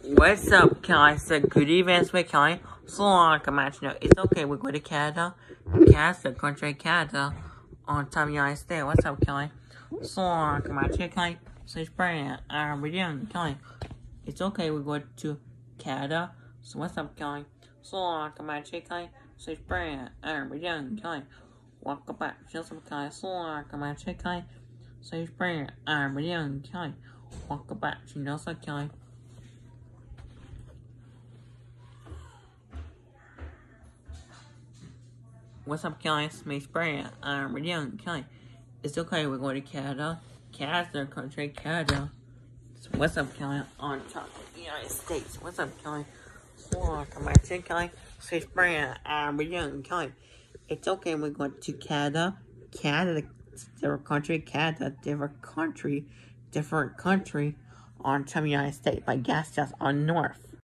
What's up, Kelly? So, good evening, it's Kelly. So long, imagine it's okay, we go to Canada. Canada, country Canada. On top of the United States. What's up, Kelly? So long, imagine Kelly. So, it's Brian. We're doing, Kelly. It's okay, we go to Canada. So, what's up, Kelly? So long, imagine Kelly. So, it's Brian. We're doing, Kelly. Welcome back. What's up, Kelly? So long, imagine Kelly. So, it's Brian. We're doing, Kelly. Welcome back. You know, so, Kelly. What's up, Kelly? It's me, Brian. We're doing, Kelly. It's okay, we're going to Canada. Canada, country, Canada. So what's up, Kelly? On top of the United States. What's up, Kelly? So, come back to Kelly. So it's Brian. We're doing, Kelly. It's okay, we're going to Canada. Canada, different country. Canada, different country. Different country. On top of the United States. By gas just on north.